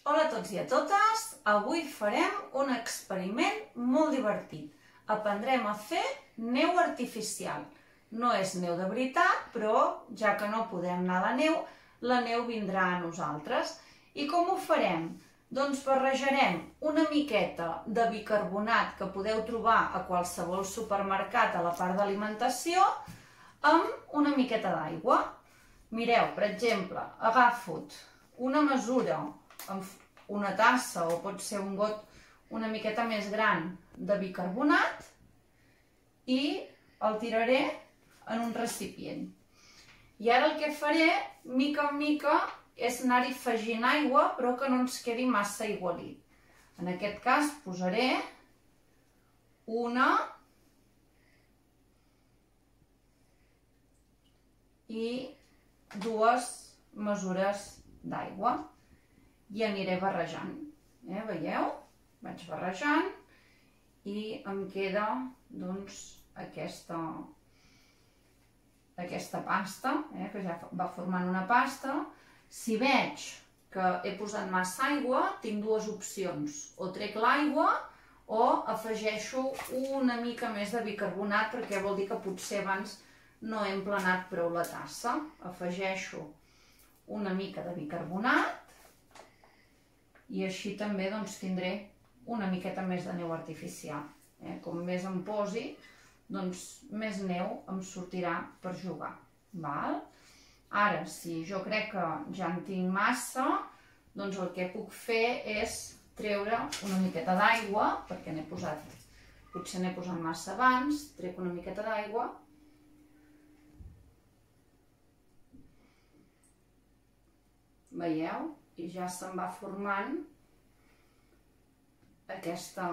Hola a tots i a totes! Avui farem un experiment molt divertit. Aprendrem a fer neu artificial. No és neu de veritat, però ja que no podem anar a la neu vindrà a nosaltres. I com ho farem? Doncs barrejarem una miqueta de bicarbonat que podeu trobar a qualsevol supermercat a la part d'alimentació amb una miqueta d'aigua. Mireu, per exemple, agafo una mesura amb una tassa o pot ser un got una miqueta més gran de bicarbonat i el tiraré en un recipient. I ara el que faré, mica en mica, és anar-hi afegint aigua, però que no ens quedi massa aigualit. En aquest cas posaré una i dues mesures d'aigua i aniré barrejant. Veieu? Vaig barrejant i em queda doncs aquesta pasta, que ja va formant una pasta. Si veig que he posat massa aigua, tinc dues opcions. O trec l'aigua o afegeixo una mica més de bicarbonat perquè vol dir que potser abans no he emplenat prou la tassa. Afegeixo una mica de bicarbonat i així també tindré una miqueta més de neu artificial. Com més em posi, doncs més neu em sortirà per jugar. Ara, si jo crec que ja en tinc massa, doncs el que puc fer és treure una miqueta d'aigua, perquè potser n'he posat massa abans, trec una miqueta d'aigua. Veieu? I ja se'n va formant aquesta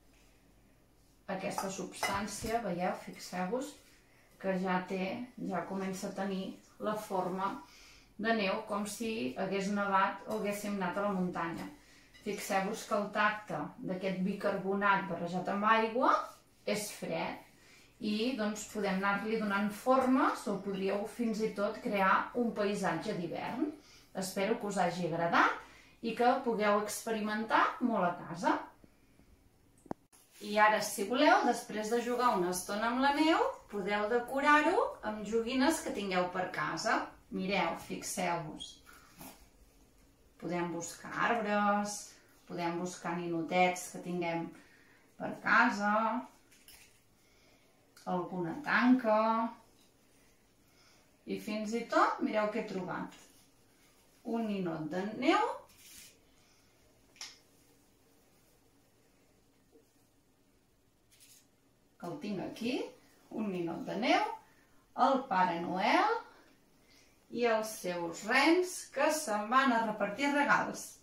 substància, veieu? Fixeu-vos que ja comença a tenir la forma de neu, com si hagués nevat o haguéssim anat a la muntanya. Fixeu-vos que el tacte d'aquest bicarbonat barrejat amb aigua és fred i doncs podem anar-li donant formes o podríeu fins i tot crear un paisatge d'hivern. Espero que us hagi agradat i que pugueu experimentar molt a casa. I ara, si voleu, després de jugar una estona amb la neu, podeu decorar-ho amb joguines que tingueu per casa. Mireu, fixeu-vos. Podem buscar arbres, podem buscar ninotets que tinguem per casa, alguna tanca i fins i tot, mireu què he trobat. Un ninot de neu que el tinc aquí, un ninot de neu, el Pare Noel i els seus rens que se'n van a repartir regals.